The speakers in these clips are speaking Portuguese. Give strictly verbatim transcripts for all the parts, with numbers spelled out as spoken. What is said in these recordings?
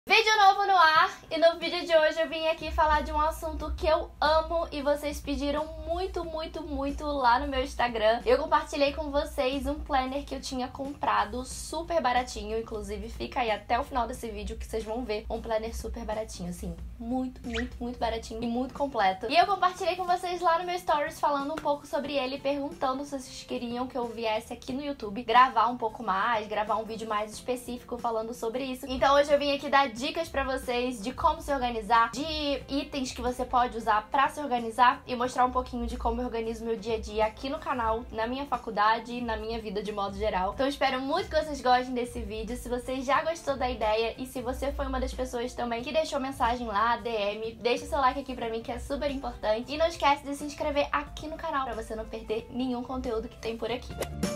Vídeo novo no ar, e no vídeo de hoje eu vim aqui falar de um assunto que eu amo e vocês pediram muito, muito, muito lá no meu Instagram. Eu compartilhei com vocês um planner que eu tinha comprado super baratinho, inclusive fica aí até o final desse vídeo que vocês vão ver um planner super baratinho, assim, muito, muito, muito baratinho e muito completo. E eu compartilhei com vocês lá no meu Stories falando um pouco sobre ele, perguntando se vocês queriam que eu viesse aqui no YouTube gravar um pouco mais, gravar um vídeo mais específico falando sobre isso. Então hoje eu vim aqui dar dicas pra vocês de como se organizar, de itens que você pode usar pra se organizar e mostrar um pouquinho de como eu organizo meu dia a dia aqui no canal, na minha faculdade e na minha vida de modo geral. Então eu espero muito que vocês gostem desse vídeo. Se você já gostou da ideia e se você foi uma das pessoas também que deixou mensagem lá, D M, deixa seu like aqui pra mim que é super importante. E não esquece de se inscrever aqui no canal pra você não perder nenhum conteúdo que tem por aqui.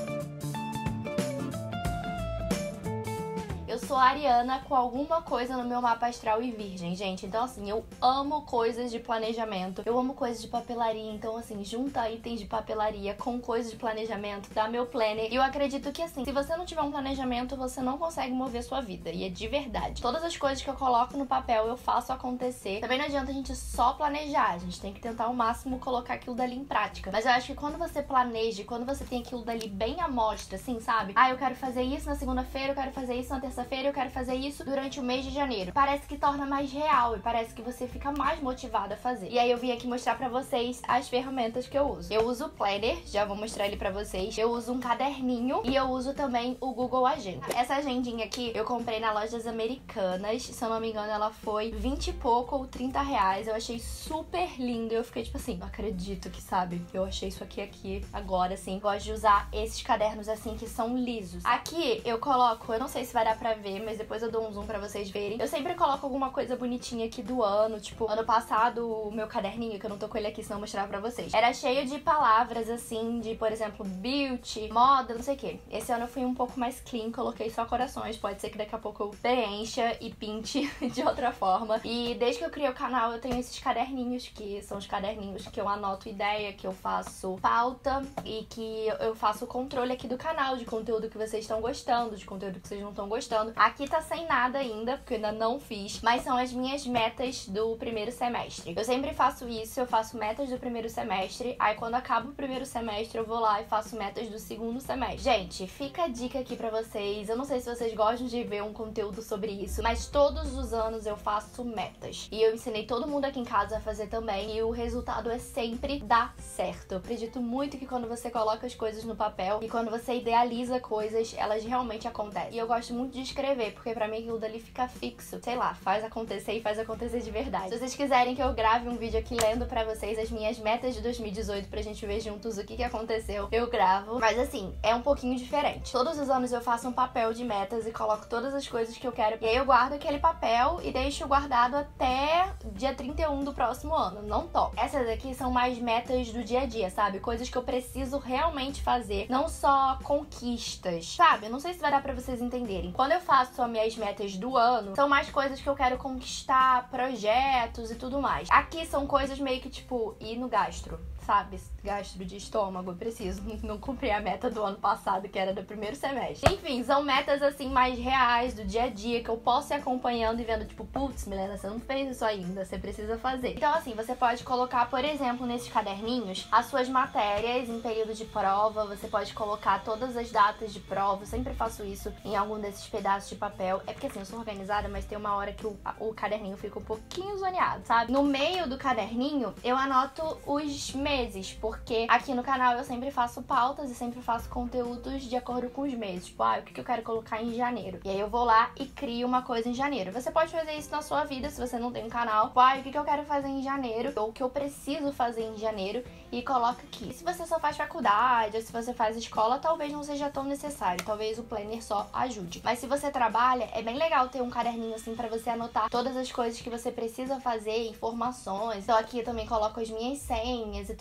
Eu sou ariana com alguma coisa no meu mapa astral e virgem, gente. Então, assim, eu amo coisas de planejamento. Eu amo coisas de papelaria. Então, assim, junta itens de papelaria com coisas de planejamento, dá meu planner. E eu acredito que, assim, se você não tiver um planejamento, você não consegue mover sua vida. E é de verdade. Todas as coisas que eu coloco no papel, eu faço acontecer. Também não adianta a gente só planejar. A gente tem que tentar ao máximo colocar aquilo dali em prática. Mas eu acho que quando você planeja, quando você tem aquilo dali bem à mostra, assim, sabe? Ah, eu quero fazer isso na segunda-feira, eu quero fazer isso na terça-feira, eu quero fazer isso durante o mês de janeiro. Parece que torna mais real e parece que você fica mais motivado a fazer. E aí eu vim aqui mostrar pra vocês as ferramentas que eu uso. Eu uso o Planner, já vou mostrar ele pra vocês. Eu uso um caderninho e eu uso também o Google Agenda. Essa agendinha aqui eu comprei na Lojas Americanas. Se eu não me engano, ela foi vinte e pouco ou trinta reais. Eu achei super lindo. Eu fiquei tipo assim, não acredito que, sabe? Eu achei isso aqui aqui agora, assim. Gosto de usar esses cadernos assim que são lisos. Aqui eu coloco, eu não sei se vai dar pra ver, mas depois eu dou um zoom pra vocês verem. Eu sempre coloco alguma coisa bonitinha aqui do ano. Tipo, ano passado, o meu caderninho, que eu não tô com ele aqui, senão eu mostrar pra vocês, era cheio de palavras, assim, de, por exemplo, beauty, moda, não sei o que. Esse ano eu fui um pouco mais clean, coloquei só corações. Pode ser que daqui a pouco eu preencha e pinte de outra forma. E desde que eu criei o canal, eu tenho esses caderninhos, que são os caderninhos que eu anoto ideia, que eu faço pauta e que eu faço o controle aqui do canal, de conteúdo que vocês estão gostando, de conteúdo que vocês não estão gostando. Aqui tá sem nada ainda, porque eu ainda não fiz, mas são as minhas metas do primeiro semestre. Eu sempre faço isso, eu faço metas do primeiro semestre, aí quando acaba o primeiro semestre eu vou lá e faço metas do segundo semestre. Gente, fica a dica aqui pra vocês, eu não sei se vocês gostam de ver um conteúdo sobre isso, mas todos os anos eu faço metas. E eu ensinei todo mundo aqui em casa a fazer também, e o resultado é sempre dar certo. Eu acredito muito que quando você coloca as coisas no papel e quando você idealiza coisas, elas realmente acontecem. E eu gosto muito de escrever, porque pra mim aquilo dali fica fixo. Sei lá, faz acontecer e faz acontecer de verdade. Se vocês quiserem que eu grave um vídeo aqui lendo pra vocês as minhas metas de dois mil e dezoito pra gente ver juntos o que que aconteceu, eu gravo. Mas assim, é um pouquinho diferente. Todos os anos eu faço um papel de metas e coloco todas as coisas que eu quero. E aí eu guardo aquele papel e deixo guardado até dia trinta e um do próximo ano. Não toco. Essas aqui são mais metas do dia a dia, sabe? Coisas que eu preciso realmente fazer. Não só conquistas, sabe? Eu não sei se vai dar pra vocês entenderem. Quando eu faço as minhas metas do ano, são mais coisas que eu quero conquistar, projetos e tudo mais. Aqui são coisas meio que tipo, ir no gastro, sabe? Gastro de estômago, eu preciso. Não cumpri a meta do ano passado, que era do primeiro semestre. Enfim, são metas assim mais reais, do dia a dia, que eu posso ir acompanhando e vendo tipo, putz, Milena, você não fez isso ainda, você precisa fazer. Então assim, você pode colocar, por exemplo, nesses caderninhos, as suas matérias em período de prova, você pode colocar todas as datas de prova, eu sempre faço isso em algum desses pedaços de papel. É porque assim, eu sou organizada, mas tem uma hora que o, o caderninho fica um pouquinho zoneado, sabe? No meio do caderninho, eu anoto os meses, porque aqui no canal eu sempre faço pautas e sempre faço conteúdos de acordo com os meses. Tipo, ah, o que eu quero colocar em janeiro? E aí eu vou lá e crio uma coisa em janeiro. Você pode fazer isso na sua vida se você não tem um canal. Tipo, ah, o que eu quero fazer em janeiro? Ou o que eu preciso fazer em janeiro? E coloca aqui. E se você só faz faculdade ou se você faz escola, talvez não seja tão necessário. Talvez o planner só ajude. Mas se você trabalha, é bem legal ter um caderninho assim pra você anotar todas as coisas que você precisa fazer, informações. Então aqui eu também coloco as minhas senhas e tudo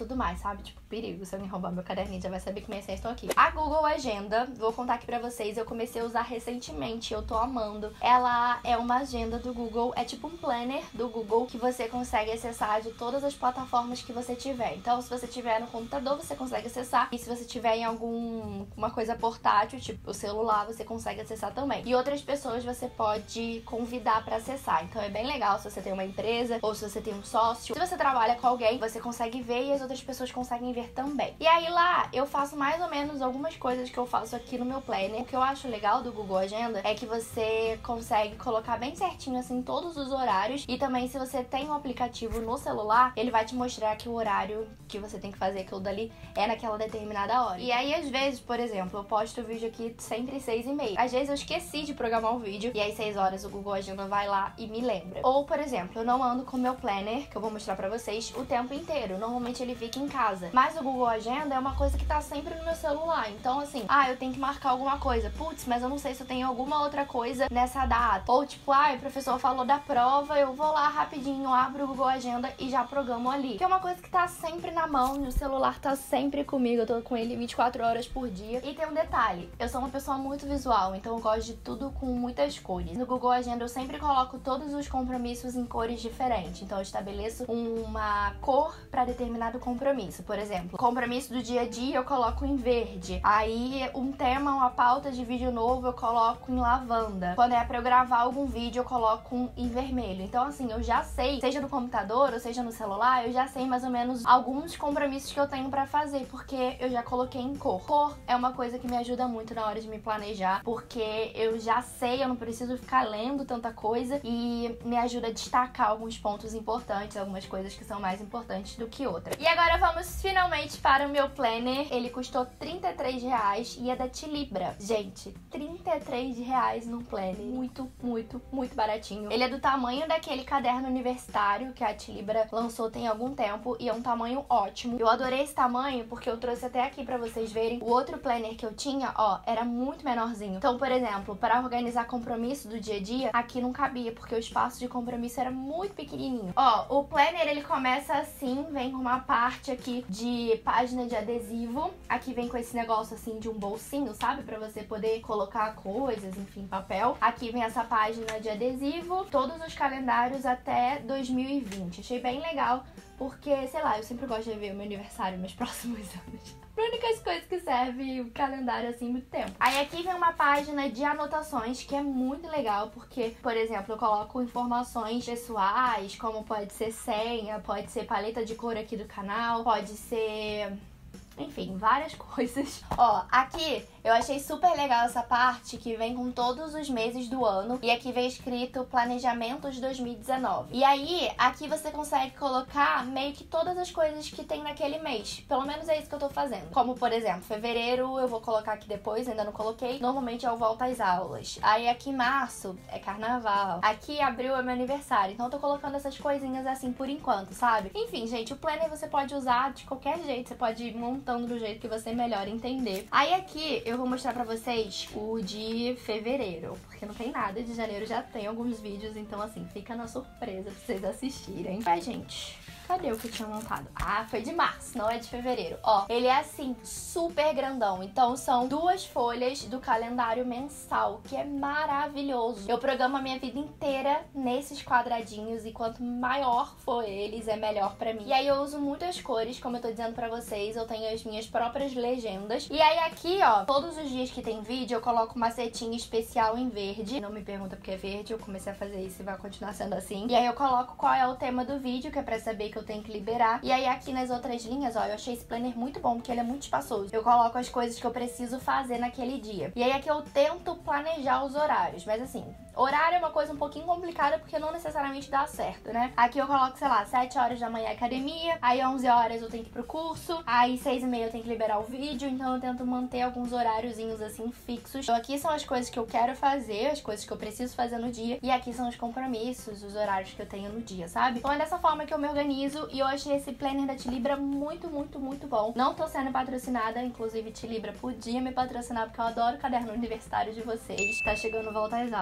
tudo mais, sabe? Tipo, perigo, se alguém roubar meu caderninho já vai saber que minhas senhas estão aqui. A Google Agenda, vou contar aqui pra vocês, eu comecei a usar recentemente, eu tô amando. Ela é uma agenda do Google, é tipo um planner do Google que você consegue acessar de todas as plataformas que você tiver. Então, se você tiver no computador, você consegue acessar. E se você tiver em alguma coisa portátil, tipo o celular, você consegue acessar também. E outras pessoas você pode convidar pra acessar. Então, é bem legal se você tem uma empresa ou se você tem um sócio. Se você trabalha com alguém, você consegue ver e as outras pessoas conseguem ver também. E aí lá, eu faço mais ou menos algumas coisas que eu faço aqui no meu planner. O que eu acho legal do Google Agenda é que você consegue colocar bem certinho, assim, todos os horários. E também, se você tem um aplicativo no celular, ele vai te mostrar que o horário que você tem que fazer aquilo dali é naquela determinada hora. E aí, às vezes, por exemplo, eu posto o vídeo aqui sempre seis e meia. Às vezes eu esqueci de programar o vídeo e aí seis horas o Google Agenda vai lá e me lembra. Ou, por exemplo, eu não ando com o meu planner, que eu vou mostrar pra vocês, o tempo inteiro. Normalmente ele fica em casa. Mas o Google Agenda é uma coisa que tá sempre no meu celular. Então, assim, ah, eu tenho que marcar alguma coisa. Putz, mas eu não sei se eu tenho alguma outra coisa nessa data. Ou tipo, ah, o professor falou da prova, eu vou lá rapidinho, abro o Google Agenda e já programo ali. Que é uma coisa que tá sempre na mão, e o celular tá sempre comigo, eu tô com ele vinte e quatro horas por dia. E tem um detalhe, eu sou uma pessoa muito visual, então eu gosto de tudo com muitas cores. No Google Agenda eu sempre coloco todos os compromissos em cores diferentes. Então eu estabeleço uma cor para determinado compromisso. Por exemplo, compromisso do dia a dia eu coloco em verde. Aí um tema, uma pauta de vídeo novo eu coloco em lavanda. Quando é pra eu gravar algum vídeo eu coloco em vermelho. Então assim, eu já sei, seja no computador ou seja no celular, eu já sei mais ou menos alguns compromissos que eu tenho pra fazer, porque eu já coloquei em cor. Cor é uma coisa que me ajuda muito na hora de me planejar, porque eu já sei, eu não preciso ficar lendo tanta coisa e me ajuda a destacar alguns pontos importantes, algumas coisas que são mais importantes do que outras. E agora vamos finalmente para o meu planner. Ele custou trinta e três reais e é da Tilibra. Gente, trinta e três reais num planner. Muito, muito, muito baratinho. Ele é do tamanho daquele caderno universitário que a Tilibra lançou tem algum tempo e é um tamanho ótimo. Eu adorei esse tamanho porque eu trouxe até aqui pra vocês verem. O outro planner que eu tinha, ó, era muito menorzinho. Então, por exemplo, para organizar compromisso do dia a dia, aqui não cabia, porque o espaço de compromisso era muito pequenininho. Ó, o planner, ele começa assim, vem com uma parte aqui de página de adesivo. Aqui vem com esse negócio assim de um bolsinho, sabe? Pra você poder colocar coisas, enfim, papel. Aqui vem essa página de adesivo, todos os calendários até dois mil e vinte. Achei bem legal, porque, sei lá, eu sempre gosto de ver o meu aniversário, meus próximos anos. As únicas coisas que serve o calendário assim muito tempo. Aí aqui vem uma página de anotações que é muito legal, porque, por exemplo, eu coloco informações pessoais, como pode ser senha, pode ser paleta de cor aqui do canal, pode ser... enfim, várias coisas. Ó, aqui eu achei super legal essa parte que vem com todos os meses do ano. E aqui vem escrito Planejamentos dois mil e dezenove. E aí, aqui você consegue colocar meio que todas as coisas que tem naquele mês. Pelo menos é isso que eu tô fazendo. Como, por exemplo, fevereiro eu vou colocar aqui depois, ainda não coloquei. Normalmente eu volto às aulas. Aí aqui março é carnaval. Aqui abril é meu aniversário. Então eu tô colocando essas coisinhas assim por enquanto, sabe? Enfim, gente, o planner você pode usar de qualquer jeito. Você pode ir montando do jeito que você melhor entender. Aí aqui eu vou mostrar pra vocês o de fevereiro, porque não tem nada, de janeiro já tem alguns vídeos, então assim, fica na surpresa pra vocês assistirem. Ai, gente, cadê o que eu tinha montado? Ah, foi de março, não é de fevereiro. Ó, ele é assim, super grandão. Então são duas folhas do calendário mensal, que é maravilhoso. Eu programo a minha vida inteira nesses quadradinhos e quanto maior for eles, é melhor pra mim. E aí eu uso muitas cores, como eu tô dizendo pra vocês, eu tenho as minhas próprias legendas. E aí aqui, ó, todos os dias que tem vídeo, eu coloco uma setinha especial em verde. Não me pergunta porque é verde, eu comecei a fazer isso e vai continuar sendo assim. E aí eu coloco qual é o tema do vídeo, que é pra saber que eu tenho que liberar. E aí aqui nas outras linhas, ó, eu achei esse planner muito bom, porque ele é muito espaçoso. Eu coloco as coisas que eu preciso fazer naquele dia. E aí aqui eu tento planejar os horários, mas assim, horário é uma coisa um pouquinho complicada, porque não necessariamente dá certo, né? Aqui eu coloco, sei lá, sete horas da manhã academia, aí onze horas eu tenho que ir pro curso, aí seis e meia eu tenho que liberar o vídeo, então eu tento manter alguns horáriozinhos assim fixos. Então aqui são as coisas que eu quero fazer, as coisas que eu preciso fazer no dia, e aqui são os compromissos, os horários que eu tenho no dia, sabe? Então é dessa forma que eu me organizo, e eu achei esse planner da Tilibra muito, muito, muito bom. Não tô sendo patrocinada, inclusive Tilibra podia me patrocinar, porque eu adoro o caderno universitário de vocês. Tá chegando volta às aulas.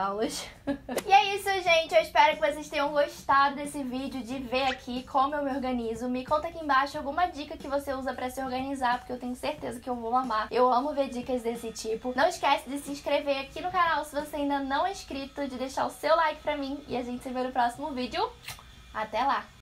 verdade. E é isso, gente. Eu espero que vocês tenham gostado desse vídeo, de ver aqui como eu me organizo. Me conta aqui embaixo alguma dica que você usa pra se organizar, porque eu tenho certeza que eu vou amar. Eu amo ver dicas desse tipo. Não esquece de se inscrever aqui no canal se você ainda não é inscrito, de deixar o seu like pra mim. E a gente se vê no próximo vídeo. Até lá!